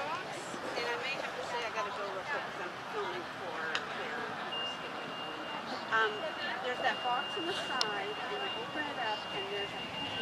box, and I may have to say I gotta go real quick because I'm filming for their um, there's that box on the side, and you open it up, and there's a